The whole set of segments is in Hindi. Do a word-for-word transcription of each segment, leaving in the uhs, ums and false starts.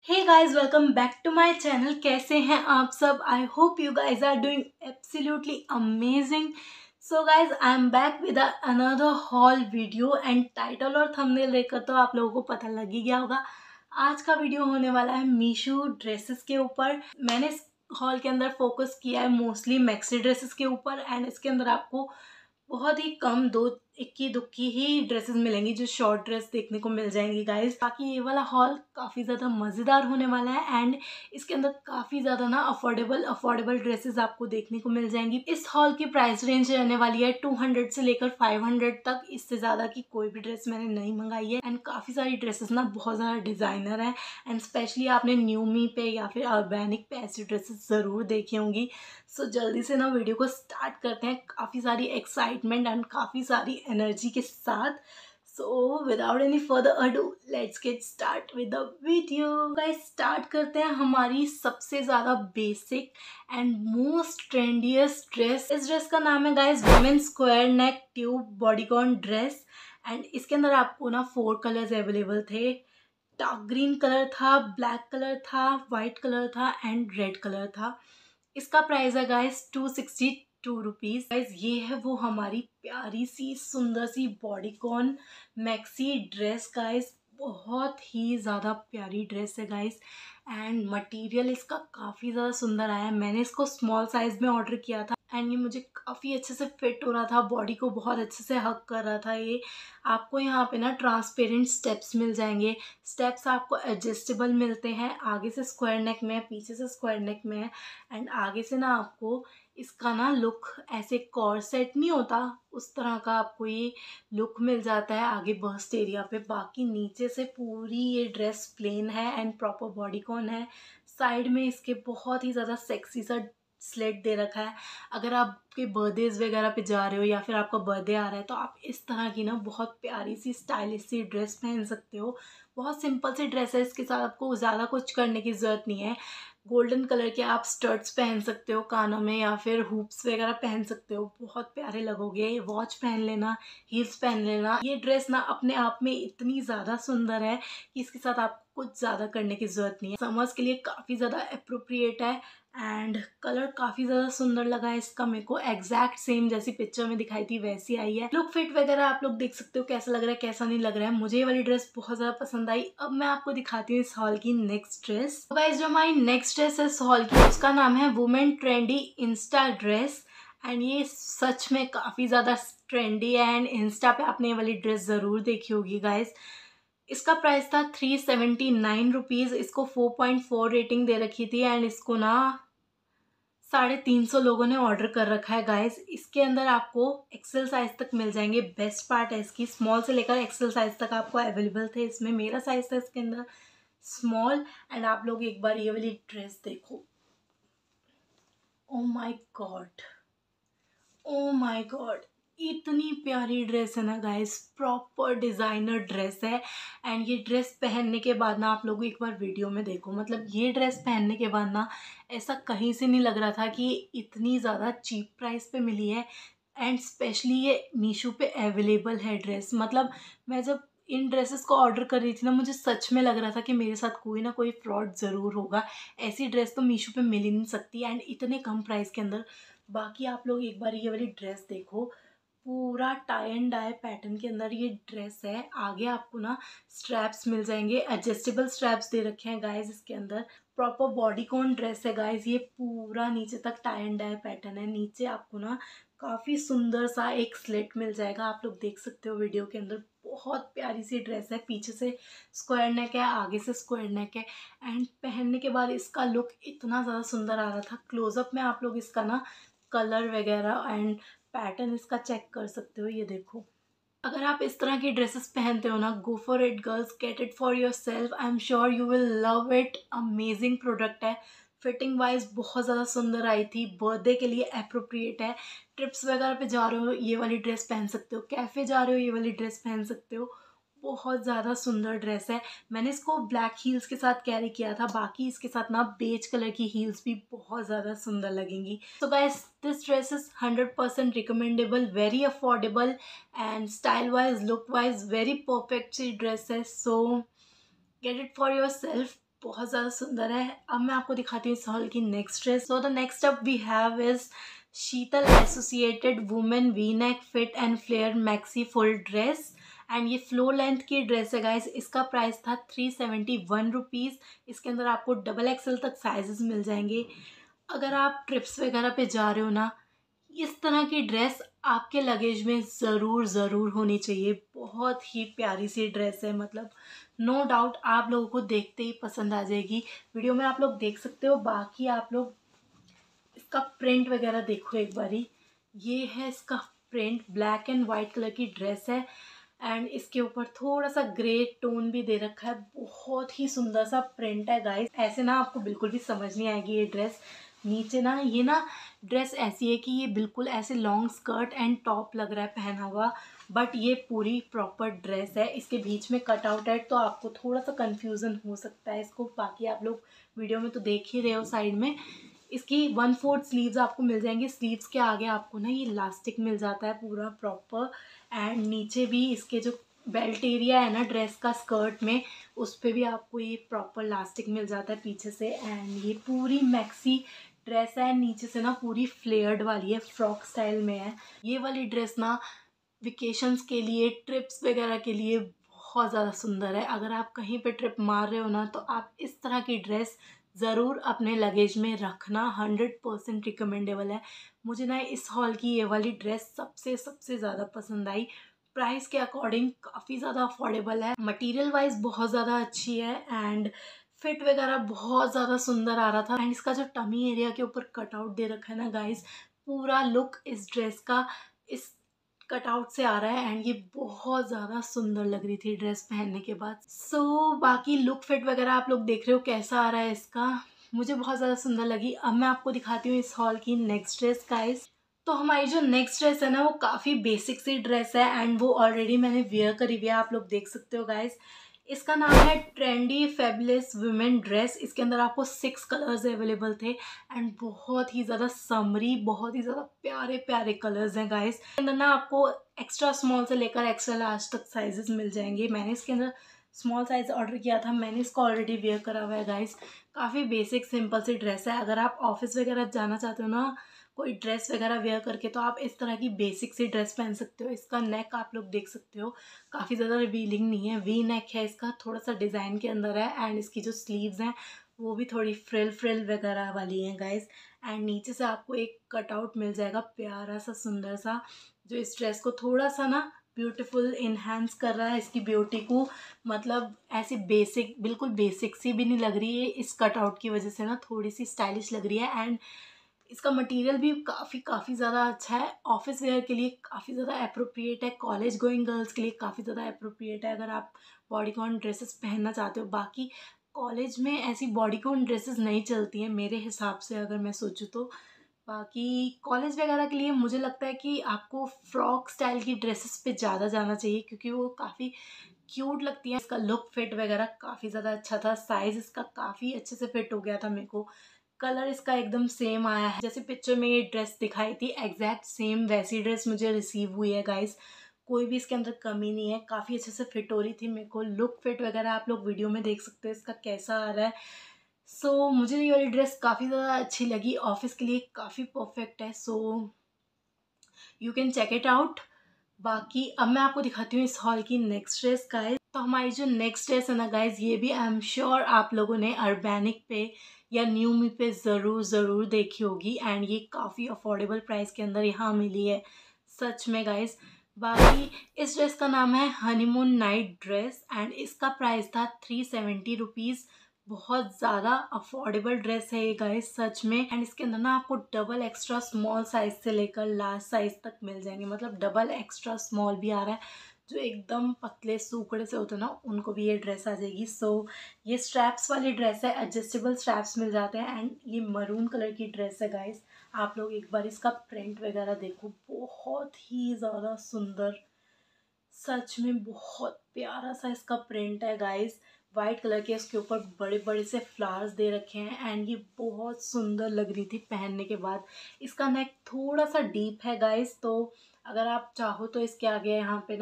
Hey guys, welcome back to my channel. कैसे हैं आप सब? I hope you guys are doing absolutely amazing. So guys, I am back with another haul video and title और थंबनेल देखकर तो आप लोगों को पता लग ही गया होगा। आज का वीडियो होने वाला है मीशो ड्रेसेस के ऊपर। मैंने इस हॉल के अंदर फोकस किया है मोस्टली मैक्सी ड्रेसेस के ऊपर एंड इसके अंदर आपको बहुत ही कम दो इक्की दुक्की ही ड्रेसेस मिलेंगी जो शॉर्ट ड्रेस देखने को मिल जाएंगी गाइस। बाकी ये वाला हॉल काफ़ी ज़्यादा मज़ेदार होने वाला है एंड इसके अंदर काफ़ी ज़्यादा ना अफोर्डेबल अफोर्डेबल ड्रेसेस आपको देखने को मिल जाएंगी। इस हॉल की प्राइस रेंज रहने वाली है टू हंड्रेड से लेकर फाइव हंड्रेड तक। इससे ज़्यादा की कोई भी ड्रेस मैंने नहीं मंगाई है एंड काफ़ी सारी ड्रेसेस ना बहुत ज़्यादा डिज़ाइनर है एंड स्पेशली आपने न्यू मी पे या फिर ऑर्गेनिक पे ऐसी ड्रेसेस ज़रूर देखी होंगी। सो so, जल्दी से ना वीडियो को स्टार्ट करते हैं काफ़ी सारी एक्साइटमेंट एंड काफ़ी सारी एनर्जी के साथ। So without any further ado let's get start with the video. Guys, start करते हैं हमारी सबसे ज़्यादा basic and most trendiest dress. इस ड्रेस का नाम है guys women square neck tube bodycon dress and इसके अंदर आपको ना फोर कलर्स अवेलेबल थे। डार्क ग्रीन कलर था, ब्लैक कलर था, वाइट कलर था एंड रेड कलर था। इसका प्राइस है guys two sixty two rupees. Guys, ये है वो हमारी प्यारी सी सुंदर सी बॉडीकॉन मैक्सी ड्रेस। गाइस, बहुत ही ज़्यादा प्यारी ड्रेस है गाइस एंड मटेरियल इसका काफ़ी ज़्यादा सुंदर आया है। मैंने इसको स्मॉल साइज़ में ऑर्डर किया था एंड ये मुझे काफ़ी अच्छे से फिट हो रहा था, बॉडी को बहुत अच्छे से हग कर रहा था। ये आपको यहाँ पे ना ट्रांसपेरेंट स्टेप्स मिल जाएंगे। स्टेप्स आपको एडजस्टेबल मिलते हैं। आगे से स्क्वायर नेक में है, पीछे से स्क्वायर नेक में है एंड आगे से ना आपको इसका ना लुक ऐसे कॉर्ड सेट नहीं होता उस तरह का आपको ये लुक मिल जाता है आगे बस्ट एरिया पे। बाकी नीचे से पूरी ये ड्रेस प्लेन है एंड प्रॉपर बॉडीकॉन है। साइड में इसके बहुत ही ज़्यादा सेक्सी सा स्लेट दे रखा है। अगर आपके बर्थडेज वगैरह पे जा रहे हो या फिर आपका बर्थडे आ रहा है तो आप इस तरह की ना बहुत प्यारी सी स्टाइलिश सी ड्रेस पहन सकते हो। बहुत सिंपल सी ड्रेस है, इसके साथ आपको ज़्यादा कुछ करने की ज़रूरत नहीं है। गोल्डन कलर के आप स्टड्स पहन सकते हो कानों में या फिर हुप्स वगैरह पहन सकते हो, बहुत प्यारे लगोगे। वॉच पहन लेना, हील्स पहन लेना। ये ड्रेस ना अपने आप में इतनी ज़्यादा सुंदर है कि इसके साथ आपको कुछ ज़्यादा करने की ज़रूरत नहीं है। समर्स के लिए काफ़ी ज़्यादा अप्रोप्रिएट है एंड कलर काफ़ी ज़्यादा सुंदर लगा है इसका मेरे को। एग्जैक्ट सेम जैसी पिक्चर में दिखाई थी वैसी आई है। लुक फिट वगैरह आप लोग देख सकते हो कैसा लग रहा है कैसा नहीं लग रहा है। मुझे ये वाली ड्रेस बहुत ज़्यादा पसंद आई। अब मैं आपको दिखाती हूँ इस हॉल की नेक्स्ट ड्रेस। गाइस, जो हमारी नेक्स्ट ड्रेस है इस हॉल की उसका नाम है women trendy insta dress and ये सच में काफ़ी ज़्यादा ट्रेंडी है एंड इंस्टा पे आपने ये वाली ड्रेस ज़रूर देखी होगी गाइस। इसका प्राइस था थ्री सेवेंटी नाइन रुपीज़। इसको फोर पॉइंट फोर रेटिंग दे रखी थी एंड इसको ना साढ़े तीन सौ लोगों ने ऑर्डर कर रखा है गाइस। इसके अंदर आपको एक्सेल साइज तक मिल जाएंगे। बेस्ट पार्ट है इसकी, स्मॉल से लेकर एक्सेल साइज तक आपको अवेलेबल थे इसमें। मेरा साइज था इसके अंदर स्मॉल एंड आप लोग एक बार ये वाली ड्रेस देखो। Oh my god, oh my god, इतनी प्यारी ड्रेस है ना गाइस, प्रॉपर डिज़ाइनर ड्रेस है एंड ये ड्रेस पहनने के बाद ना आप लोग एक बार वीडियो में देखो। मतलब ये ड्रेस पहनने के बाद ना ऐसा कहीं से नहीं लग रहा था कि इतनी ज़्यादा चीप प्राइस पे मिली है एंड स्पेशली ये मीशो पे अवेलेबल है ड्रेस। मतलब मैं जब इन ड्रेसेस को ऑर्डर कर रही थी ना मुझे सच में लग रहा था कि मेरे साथ कोई ना कोई फ्रॉड ज़रूर होगा। ऐसी ड्रेस तो मीशो पे मिल ही नहीं सकती एंड इतने कम प्राइस के अंदर। बाकी आप लोग एक बार ये वाली ड्रेस देखो, पूरा टाई एंड डाई पैटर्न के अंदर ये ड्रेस है। आगे आपको ना स्ट्रैप्स मिल जाएंगे, एडजस्टेबल स्ट्रैप्स दे रखे हैं गाइस इसके अंदर। प्रॉपर बॉडीकॉन ड्रेस है गाइस। ये पूरा नीचे तक टाई एंड डाई पैटर्न है। नीचे आपको ना काफ़ी सुंदर सा एक स्लिट मिल जाएगा, आप लोग देख सकते हो वीडियो के अंदर। बहुत प्यारी सी ड्रेस है। पीछे से स्क्वायर नेक है, आगे से स्क्वायर नेक है एंड पहनने के बाद इसका लुक इतना ज़्यादा सुंदर आ रहा था। क्लोजअप में आप लोग इसका ना कलर वगैरह एंड पैटर्न इसका चेक कर सकते हो। ये देखो, अगर आप इस तरह की ड्रेसेस पहनते हो ना, go for it girls, get it for yourself. I am sure you will love it. Amazing product है। फिटिंग वाइज बहुत ज़्यादा सुंदर आई थी। बर्थडे के लिए अप्रोप्रिएट है। ट्रिप्स वगैरह पे जा रहे हो ये वाली ड्रेस पहन सकते हो, कैफ़े जा रहे हो ये वाली ड्रेस पहन सकते हो। बहुत ज़्यादा सुंदर ड्रेस है। मैंने इसको ब्लैक हील्स के साथ कैरी किया था। बाकी इसके साथ ना बेज कलर की हील्स भी बहुत ज़्यादा सुंदर लगेंगी। So guys, this dress is hundred percent recommendable, very affordable and style wise look wise very perfect सी ड्रेस है। So get it for yourself. बहुत ज़्यादा सुंदर है। अब मैं आपको दिखाती हूँ इस हॉल की next dress. So the next up we have is Sheetal associated women V neck fit and flare maxi full dress and ये फ्लोर लेंथ की ड्रेस है गाइस। इसका प्राइस था थ्री सेवेंटी वन रुपीज़। इसके अंदर आपको डबल एक्सएल तक साइजेस मिल जाएंगे। अगर आप ट्रिप्स वगैरह पे जा रहे हो ना, इस तरह की ड्रेस आपके लगेज में ज़रूर ज़रूर होनी चाहिए। बहुत ही प्यारी सी ड्रेस है, मतलब नो डाउट आप लोगों को देखते ही पसंद आ जाएगी। वीडियो में आप लोग देख सकते हो। बाकी आप लोग इसका प्रिंट वगैरह देखो एक बारी। ये है इसका print, black and white colour की ड्रेस है एंड इसके ऊपर थोड़ा सा ग्रे टोन भी दे रखा है। बहुत ही सुंदर सा प्रिंट है गाइस। ऐसे ना आपको बिल्कुल भी समझ नहीं आएगी ये ड्रेस। नीचे ना ये ना ड्रेस ऐसी है कि ये बिल्कुल ऐसे लॉन्ग स्कर्ट एंड टॉप लग रहा है पहना हुआ, बट ये पूरी प्रॉपर ड्रेस है। इसके बीच में कट आउट है तो आपको थोड़ा सा कंफ्यूजन हो सकता है इसको। बाकी आप लोग वीडियो में तो देख ही रहे हो। साइड में इसकी वन फोर्थ स्लीव्स आपको मिल जाएंगी। स्लीव्स के आगे आपको ना ये इलास्टिक मिल जाता है पूरा प्रॉपर एंड नीचे भी इसके जो बेल्ट एरिया है ना ड्रेस का स्कर्ट में, उस पर भी आपको ये प्रॉपर इलास्टिक मिल जाता है पीछे से। एंड ये पूरी मैक्सी ड्रेस है, नीचे से ना पूरी फ्लेयर्ड वाली है, फ्रॉक स्टाइल में है। ये वाली ड्रेस ना वेकेशंस के लिए, ट्रिप्स वगैरह के लिए बहुत ज़्यादा सुंदर है। अगर आप कहीं पे ट्रिप मार रहे हो ना, तो आप इस तरह की ड्रेस ज़रूर अपने लगेज में रखना। हंड्रेड परसेंट रिकमेंडेबल है। मुझे ना इस हॉल की ये वाली ड्रेस सबसे सबसे ज़्यादा पसंद आई। प्राइस के अकॉर्डिंग काफ़ी ज़्यादा अफोर्डेबल है, मटेरियल वाइज बहुत ज़्यादा अच्छी है एंड फिट वगैरह बहुत ज़्यादा सुंदर आ रहा था। एंड इसका जो टमी एरिया के ऊपर कटआउट दे रखा है ना गाइस, पूरा लुक इस ड्रेस का इस कटआउट से आ रहा है एंड ये बहुत ज़्यादा सुंदर लग रही थी ड्रेस पहनने के बाद। सो so, बाकी लुक फिट वगैरह आप लोग देख रहे हो कैसा आ रहा है इसका, मुझे बहुत ज़्यादा सुंदर लगी। अब मैं आपको दिखाती हूँ इस हॉल की नेक्स्ट ड्रेस गाइस। तो हमारी जो नेक्स्ट ड्रेस है ना, वो काफ़ी बेसिक सी ड्रेस है एंड वो ऑलरेडी मैंने वेयर करी हुई है, आप लोग देख सकते हो गाइस। इसका नाम है ट्रेंडी फेबुलस वुमेन ड्रेस। इसके अंदर आपको सिक्स कलर्स अवेलेबल थे एंड बहुत ही ज़्यादा समरी, बहुत ही ज़्यादा प्यारे प्यारे कलर्स हैं गाइस। इसके अंदर ना आपको एक्स्ट्रा स्मॉल से लेकर एक्स्ट्रा लार्ज तक साइजेस मिल जाएंगे। मैंने इसके अंदर स्मॉल साइज़ ऑर्डर किया था, मैंने इसको ऑलरेडी वेयर करा हुआ है गाइस। काफ़ी बेसिक सिंपल सी ड्रेस है। अगर आप ऑफिस वगैरह जाना चाहते हो ना कोई ड्रेस वगैरह वेयर करके, तो आप इस तरह की बेसिक सी ड्रेस पहन सकते हो। इसका नेक आप लोग देख सकते हो, काफ़ी ज़्यादा रिवीलिंग नहीं है, वी नेक है इसका, थोड़ा सा डिज़ाइन के अंदर है एंड इसकी जो स्लीव्स हैं वो भी थोड़ी फ्रिल फ्रिल वगैरह वाली हैं गाइस। एंड नीचे से आपको एक कटआउट मिल जाएगा प्यारा सा सुंदर सा, जो इस ड्रेस को थोड़ा सा ना ब्यूटीफुल इन्हांस कर रहा है इसकी ब्यूटी को। मतलब ऐसी बेसिक, बिल्कुल बेसिक सी भी नहीं लग रही है, इस कटआउट की वजह से ना थोड़ी सी स्टाइलिश लग रही है। एंड इसका मटेरियल भी काफ़ी काफ़ी ज़्यादा अच्छा है। ऑफिस वेयर के लिए काफ़ी ज़्यादा अप्रोप्रिएट है, कॉलेज गोइंग गर्ल्स के लिए काफ़ी ज़्यादा अप्रोप्रिएट है अगर आप बॉडीकॉन ड्रेसेस पहनना चाहते हो। बाकी कॉलेज में ऐसी बॉडीकॉन ड्रेसेस नहीं चलती हैं मेरे हिसाब से, अगर मैं सोचूँ तो। बाकी कॉलेज वगैरह के लिए मुझे लगता है कि आपको फ्रॉक स्टाइल की ड्रेसेस पे ज़्यादा जाना चाहिए, क्योंकि वो काफ़ी क्यूट लगती है। इसका लुक फिट वगैरह काफ़ी ज़्यादा अच्छा था, साइज़ इसका काफ़ी अच्छे से फिट हो गया था मेरे को। कलर इसका एकदम सेम आया है, जैसे पिक्चर में ये ड्रेस दिखाई थी एग्जैक्ट सेम वैसी ड्रेस मुझे रिसीव हुई है गाइस। कोई भी इसके अंदर कमी नहीं है, काफ़ी अच्छे से फिट हो रही थी मेरे को। लुक फिट वगैरह आप लोग वीडियो में देख सकते हो इसका कैसा आ रहा है। सो so, मुझे ये वाली ड्रेस काफ़ी ज़्यादा अच्छी लगी, ऑफिस के लिए काफ़ी परफेक्ट है। So you can check it out. बाकी अब मैं आपको दिखाती हूँ इस हॉल की नेक्स्ट ड्रेस गाइस। तो हमारी जो नेक्स्ट ड्रेस है ना गाइस, ये भी आई एम श्योर आप लोगों ने अर्बैनिक पे या न्यू मी पे ज़रूर ज़रूर देखी होगी एंड ये काफ़ी अफोर्डेबल प्राइस के अंदर यहाँ मिली है सच में गाइस। बाकी इस ड्रेस का नाम है हनीमून नाइट ड्रेस एंड इसका प्राइस था थ्री सेवेंटी रुपीज़। बहुत ज़्यादा अफोर्डेबल ड्रेस है ये गाइस सच में। एंड इसके अंदर ना आपको डबल एक्स्ट्रा स्मॉल साइज से लेकर लार्ज साइज तक मिल जाएंगे, मतलब डबल एक्स्ट्रा स्मॉल भी आ रहा है। जो एकदम पतले सूकड़े से होते हैं ना, उनको भी ये ड्रेस आ जाएगी। सो so, ये स्ट्रैप्स वाली ड्रेस है, एडजस्टेबल स्ट्रैप्स मिल जाते हैं एंड ये मरून कलर की ड्रेस है गाइस। आप लोग एक बार इसका प्रिंट वगैरह देखो, बहुत ही ज़्यादा सुंदर, सच में बहुत प्यारा सा इसका प्रिंट है गाइस। वाइट कलर के इसके ऊपर बड़े बड़े से फ्लावर्स दे रखे हैं एंड ये बहुत सुंदर लग रही थी पहनने के बाद। इसका नेक थोड़ा सा डीप है गाइस, तो अगर आप चाहो तो इसके आगे यहाँ पे ना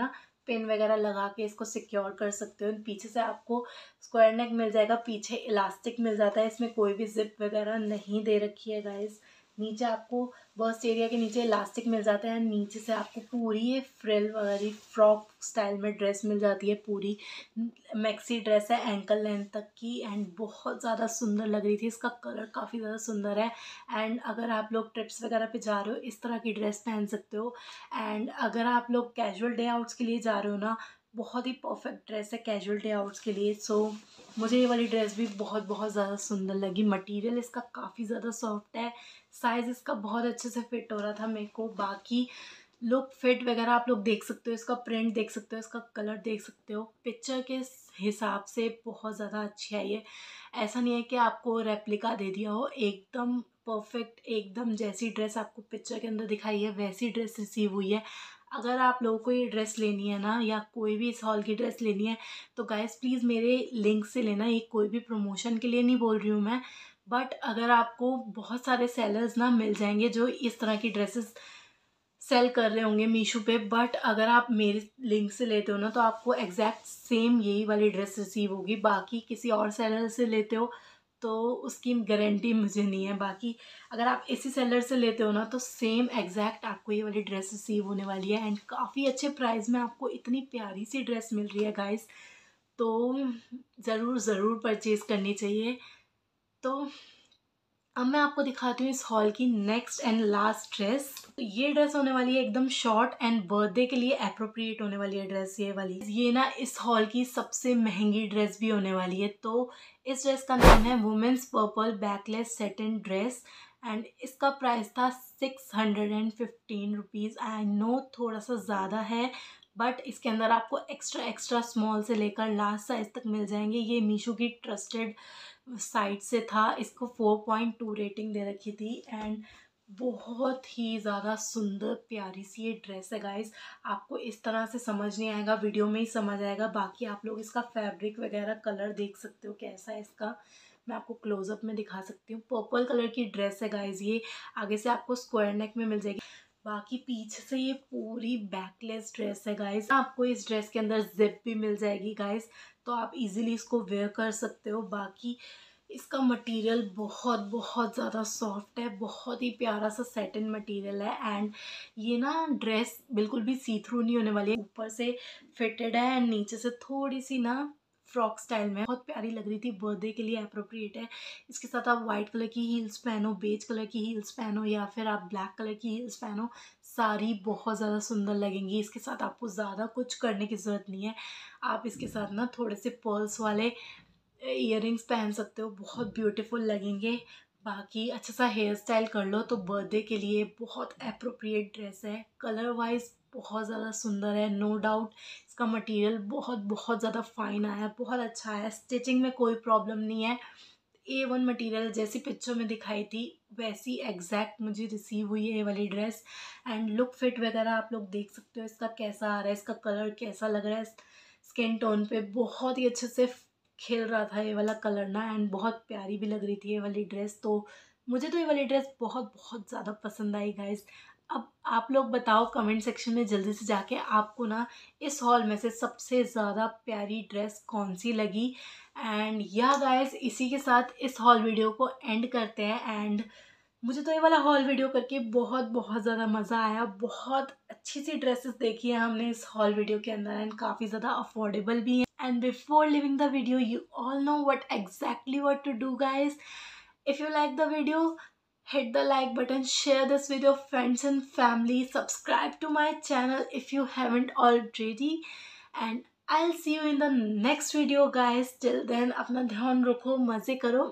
पिन वगैरह लगा के इसको सिक्योर कर सकते हो। पीछे से आपको स्क्वायर नेक मिल जाएगा, पीछे इलास्टिक मिल जाता है, इसमें कोई भी जिप वगैरह नहीं दे रखी है गाइस। नीचे आपको बस्ट एरिया के नीचे इलास्टिक मिल जाता है, नीचे से आपको पूरी ये फ्रिल वगैरह फ्रॉक स्टाइल में ड्रेस मिल जाती है। पूरी मैक्सी ड्रेस है एंकल लेंथ तक की एंड बहुत ज़्यादा सुंदर लग रही थी। इसका कलर काफ़ी ज़्यादा सुंदर है एंड अगर आप लोग ट्रिप्स वगैरह पे जा रहे हो इस तरह की ड्रेस पहन सकते हो। एंड अगर आप लोग कैजुअल डे आउट्स के लिए जा रहे हो ना, बहुत ही परफेक्ट ड्रेस है कैजुअल डे आउट्स के लिए। सो मुझे ये वाली ड्रेस भी बहुत बहुत ज़्यादा सुंदर लगी। मटेरियल इसका काफ़ी ज़्यादा सॉफ्ट है, साइज़ इसका बहुत अच्छे से फिट हो रहा था मेरे को। बाकी लुक फिट वगैरह आप लोग देख सकते हो, इसका प्रिंट देख सकते हो, इसका कलर देख सकते हो। पिक्चर के हिसाब से बहुत ज़्यादा अच्छी है ये। ऐसा नहीं है कि आपको रेप्लिका दे दिया हो, एकदम परफेक्ट, एकदम जैसी ड्रेस आपको पिक्चर के अंदर दिखाई है वैसी ड्रेस रिसीव हुई है। अगर आप लोगों को ये ड्रेस लेनी है ना, या कोई भी इस हॉल की ड्रेस लेनी है, तो गाइस प्लीज़ मेरे लिंक से लेना। ये कोई भी प्रमोशन के लिए नहीं बोल रही हूँ मैं, बट अगर आपको बहुत सारे सेलर्स ना मिल जाएंगे जो इस तरह की ड्रेसेस सेल कर रहे होंगे मीशो पे, बट अगर आप मेरे लिंक से लेते हो ना तो आपको एग्जैक्ट सेम यही वाली ड्रेस रिसीव होगी। बाकी किसी और सेलर से लेते हो तो उसकी गारंटी मुझे नहीं है। बाकी अगर आप इसी सेलर से लेते हो ना तो सेम एग्जैक्ट आपको ये वाली ड्रेस रिसीव होने वाली है एंड काफ़ी अच्छे प्राइस में आपको इतनी प्यारी सी ड्रेस मिल रही है गाइस। तो ज़रूर ज़रूर परचेज़ करनी चाहिए। तो अब मैं आपको दिखाती हूँ इस हॉल की नेक्स्ट एंड लास्ट ड्रेस। तो ये ड्रेस होने वाली है एकदम शॉर्ट एंड बर्थडे के लिए अप्रोप्रिएट होने वाली है ड्रेस ये वाली। ये ना इस हॉल की सबसे महंगी ड्रेस भी होने वाली है। तो इस ड्रेस का नाम है women's purple backless satin dress and इसका प्राइस था six hundred and fifteen rupees. I know थोड़ा सा ज़्यादा है, बट इसके अंदर आपको एक्स्ट्रा एक्स्ट्रा स्मॉल से लेकर लास्ट साइज तक मिल जाएंगे। ये मीशो की ट्रस्टेड साइट से था, इसको फोर पॉइंट टू रेटिंग दे रखी थी एंड बहुत ही ज़्यादा सुंदर प्यारी सी ये ड्रेस है गाइस। आपको इस तरह से समझ नहीं आएगा, वीडियो में ही समझ आएगा। बाकी आप लोग इसका फैब्रिक वगैरह कलर देख सकते हो कैसा है इसका, मैं आपको क्लोजअप में दिखा सकती हूँ। पर्पल कलर की ड्रेस है गाइस ये, आगे से आपको स्क्वायर नेक में मिल जाएगी। बाकी पीछे से ये पूरी बैकलेस ड्रेस है गाइस। आपको इस ड्रेस के अंदर जिप भी मिल जाएगी गाइस, तो आप इजीली इसको वेयर कर सकते हो। बाकी इसका मटेरियल बहुत बहुत ज़्यादा सॉफ्ट है, बहुत ही प्यारा सा सेटिन मटेरियल है एंड ये ना ड्रेस बिल्कुल भी सी थ्रू नहीं होने वाली है। ऊपर से फिटेड है एंड नीचे से थोड़ी सी ना फ्रॉक स्टाइल में, बहुत प्यारी लग रही थी, बर्थडे के लिए अप्रोप्रिएट है। इसके साथ आप वाइट कलर की हील्स पहनो, बेज कलर की हील्स पहनो या फिर आप ब्लैक कलर की हील्स पहनो, सारी बहुत ज़्यादा सुंदर लगेंगी। इसके साथ आपको ज़्यादा कुछ करने की ज़रूरत नहीं है। आप इसके साथ ना थोड़े से पर्ल्स वाले इयररिंग्स पहन सकते हो, बहुत ब्यूटीफुल लगेंगे। बाकी अच्छा सा हेयर स्टाइल कर लो तो बर्थडे के लिए बहुत अप्रोप्रिएट ड्रेस है। कलर वाइज बहुत ज़्यादा सुंदर है, नो डाउट। इसका मटेरियल बहुत बहुत ज़्यादा फाइन आया है, बहुत अच्छा है। स्टिचिंग में कोई प्रॉब्लम नहीं है, ए वन मटीरियल जैसी पिक्चर में दिखाई थी वैसी एग्जैक्ट मुझे रिसीव हुई है ये वाली ड्रेस। एंड लुक फिट वगैरह आप लोग देख सकते हो इसका कैसा आ रहा है, इसका कलर कैसा लग रहा है स्किन टोन पे, बहुत ही अच्छे से खेल रहा था ये वाला कलर ना एंड बहुत प्यारी भी लग रही थी ये वाली ड्रेस। तो मुझे तो ये वाली ड्रेस बहुत बहुत ज़्यादा पसंद आई गाइस। अब आप लोग बताओ कमेंट सेक्शन में जल्दी से जाके आपको ना इस हॉल में से सबसे ज़्यादा प्यारी ड्रेस कौन सी लगी। एंड या गाइस इसी के साथ इस हॉल वीडियो को एंड करते हैं। एंड मुझे तो ये वाला हॉल वीडियो करके बहुत बहुत ज़्यादा मज़ा आया, बहुत अच्छी सी ड्रेसेस देखी है हमने इस हॉल वीडियो के अंदर एंड काफ़ी ज़्यादा अफोर्डेबल भी हैं। And before leaving the video you all know what exactly what to do guys. If you like the video, hit the like button, share this with your friends and family, subscribe to my channel if you haven't already, and I'll see you in the next video guys. Till then अपना ध्यान रखो, मज़े करो।